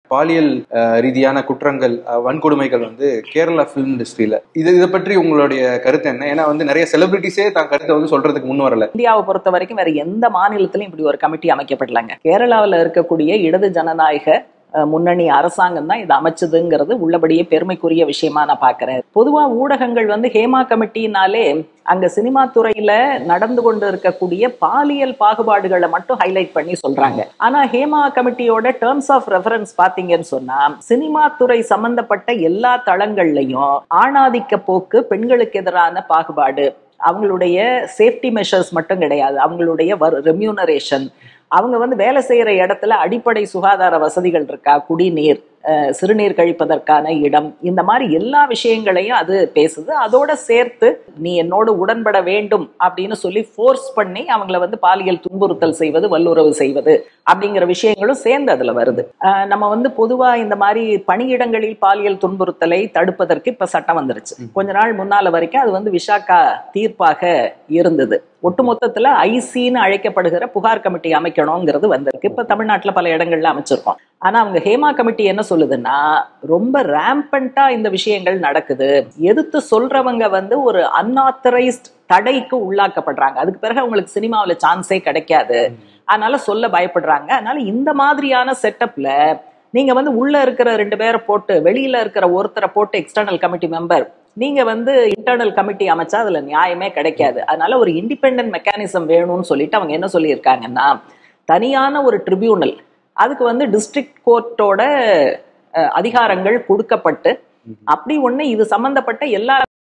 பாலியல் ரீதியான குற்றங்கள், வன்கொடுமைகள் கேரளா பிலிம் இண்டஸ்ட்ரியில இதை பற்றி உங்களுடைய கருத்து என்ன? ஏன்னா நிறைய செலிபிரிட்டிஸே தான் கருத்தை சொல்றதுக்கு முன் வரல. இந்தியாவை பொறுத்த வரைக்கும் வேற எந்த மாநிலத்திலும் இப்படி ஒரு கமிட்டி அமைக்கப்படலாங்க. கேரளாவில் இருக்கக்கூடிய இடது ஜனநாயக முன்னணி அரசாங்கம் தான் இது அமைச்சதுங்கிறது உள்ளபடியே பெருமைக்குரிய விஷயமா நான் பாக்குறேன். பொதுவா ஊடகங்கள் ஹேமா கமிட்டினாலே அங்க சினிமா துறையில நடந்து கொண்டு இருக்கக்கூடிய பாலியல் பாகுபாடுகளை மட்டும் ஹைலைட் பண்ணி சொல்றாங்க. ஆனா ஹேமா கமிட்டியோட டேர்ம்ஸ் ஆஃப் ரெஃபரன்ஸ் பாத்தீங்கன்னு சொன்னா சினிமா துறை சம்பந்தப்பட்ட எல்லா தளங்கள்லயும் ஆணாதிக்க போக்கு, பெண்களுக்கு எதிரான பாகுபாடு, அவங்களுடைய சேஃப்டி மெஷர்ஸ் மட்டும் கிடையாது, அவங்களுடைய ரெம்யூனரேஷன், அவங்க வேலை செய்யற இடத்துல அடிப்படை சுகாதார வசதிகள் இருக்கா, குடிநீர், சிறுநீர் கழிப்பதற்கான இடம், இந்த மாதிரி எல்லா விஷயங்களையும் அது பேசுது. அதோட சேர்த்து நீ என்னோடு உடன்பட வேண்டும் அப்படின்னு சொல்லி ஃபோர்ஸ் பண்ணி அவங்கள பாலியல் துன்புறுத்தல் செய்வது, வல்லுறவு செய்வது அப்படிங்கிற விஷயங்களும் சேர்ந்து அதுல வருது. நம்ம பொதுவா இந்த மாதிரி பணியிடங்களில் பாலியல் துன்புறுத்தலை தடுப்பதற்கு இப்ப சட்டம் வந்துருச்சு. கொஞ்ச நாள் முன்னால வரைக்கும் அது விசாகா தீர்ப்பாக இருந்தது. ஒட்டுமொத்தத்துல ஐசின்னு அழைக்கப்படுகிற புகார் கமிட்டி அமைக்கணுங்கிறது வந்திருக்கு. இப்ப தமிழ்நாட்டுல பல இடங்கள்ல அமைச்சிருக்கோம். ஆனா அவங்க ஹேமா கமிட்டி என்ன சொல்லுதுன்னா, ரொம்ப ரேம்பண்டா இந்த விஷயங்கள் நடக்குது, எதிர்த்து சொல்றவங்க ஒரு அன்ஆத்தரைஸ்ட் தடைக்கு உள்ளாக்கப்படுறாங்க, அதுக்கு பிறகு அவங்களுக்கு சினிமாவில சான்ஸே கிடைக்காது, அதனால சொல்ல பயப்படுறாங்க. அதனால இந்த மாதிரியான செட்டப்ல நீங்க உள்ள இருக்கிற 2 பேரை போட்டு வெளியில இருக்கிற ஒருத்தரை போட்டு எக்ஸ்டர்னல் கமிட்டி மெம்பர் நீங்க இன்டர்னல் கமிட்டி அமைச்சா அதுல நியாயமே கிடைக்காது. அதனால ஒரு இண்டிபெண்டன்ட் மெக்கானிசம் வேணும்னு சொல்லிட்டு அவங்க என்ன சொல்லியிருக்காங்கன்னா, தனியான ஒரு ட்ரிபியூனல், அதுக்கு டிஸ்ட்ரிக்ட் கோர்ட்டோட அதிகாரங்கள் கொடுக்கப்பட்டு அப்படி ஒண்ணு இது சம்பந்தப்பட்ட எல்லா